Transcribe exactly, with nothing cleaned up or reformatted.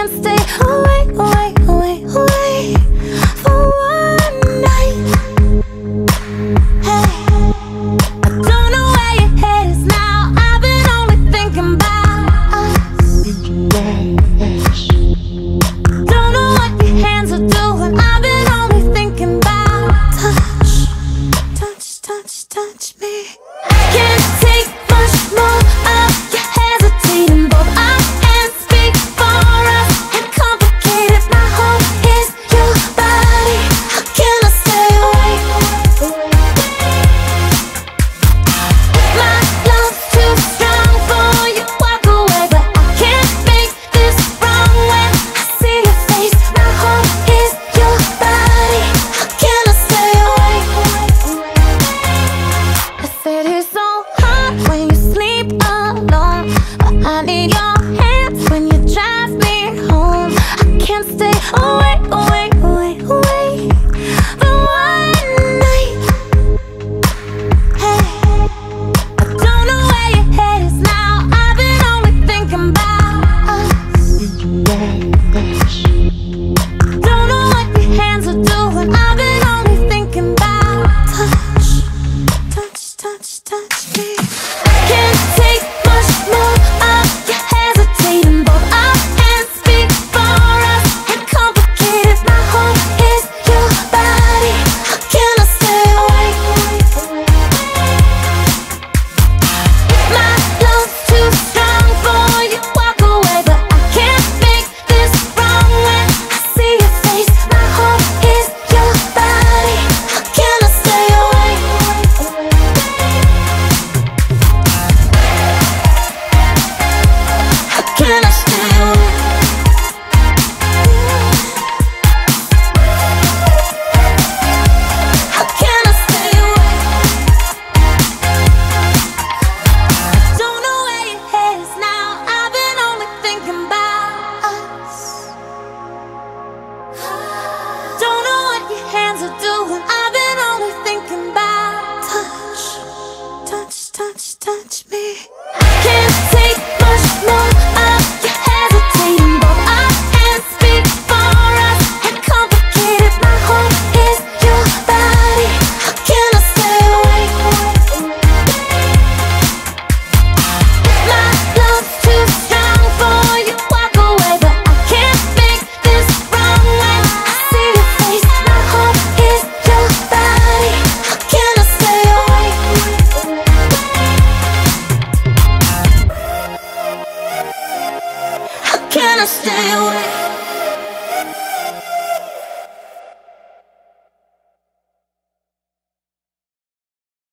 can't stay away, away, away, away for one night. Hey, I don't know where your head is now. I've been only thinking about us. Don't know what your hands are doing. I've been only thinking about touch, touch, touch, touch me. I can't take much more of your hesitating, but I can't speak for us and complicate it. My home is your body. How can I stay away? My love's too strong for you to walk away, but I can't make this wrong when I see your face. My home is your body. How can I stay away? I said it's so hard when you sleep alone, but I need your hands when you drive me home. I can't stay away, away, away, away for one night. Hey, I don't know where your head is now. I've been only thinking about us. Don't know what your hands are doing. I've been only thinking about touch, touch, touch, touch me. I can't take much more of your hesitating, but I can't speak for us and complicate it. My home is your body. How can I stay away? My love's too strong for you to walk away, but I can't make this wrong when I see your face. My home is your body. How can I stay away? How can I stay away? How can I stay away? Don't know where your head is now. I've been only thinking about us. Don't know what your hands are doing. I've been only thinking about touch, touch, touch, touch me. I can't take much more of your hesitating, but I can't speak for us and complicate it. My home is your body. How can I stay away? My love's too strong for you to walk away, but I can't make this wrong when I see your face. My home is your body. How can I stay away? How can I stay away?